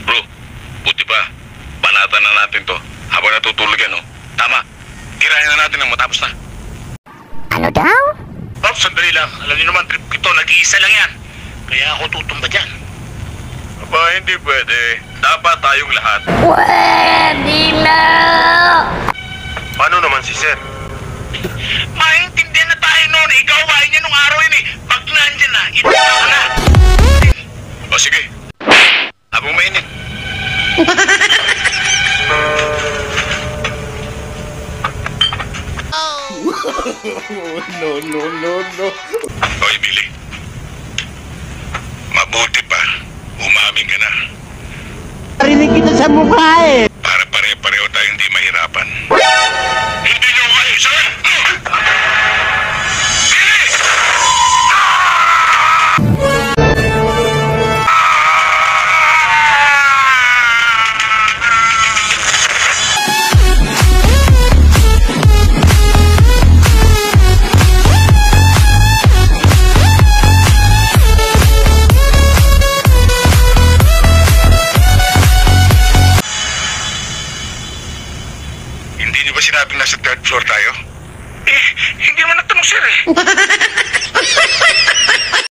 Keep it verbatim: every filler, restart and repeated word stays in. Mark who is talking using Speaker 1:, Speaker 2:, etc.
Speaker 1: Bro, buti pa. Banatan na natin to. Habang natutulog yan, no? Tama. Tirahin na natin ang matapos na.
Speaker 2: Ano daw?
Speaker 3: Pops, sandali lang. Alam niyo naman, trip ko to. Nag-iisa lang yan. Kaya ako tutumba dyan.
Speaker 1: Aba, hindi pwede. Dapat tayong lahat.
Speaker 2: Pwede na!
Speaker 1: Paano naman si Sir?
Speaker 3: Maintindihan na tayo noon. Ikaw, wahin niya nung araw yun eh. Pag nandyan na, ito ka na.
Speaker 1: O sige. Habang mainit.
Speaker 4: No, no, no, no.
Speaker 1: Oy, Billy. Mabuti pa. Umamin ka na.
Speaker 4: Parinig kita sa mukha eh.
Speaker 1: Para pare-pareho tayong hindi mahirapan. Hindi nyo kayo, sir! Bilis! Hindi nyo ba sinabing nasa third floor tayo?
Speaker 3: Eh, hindi man natanong sir eh.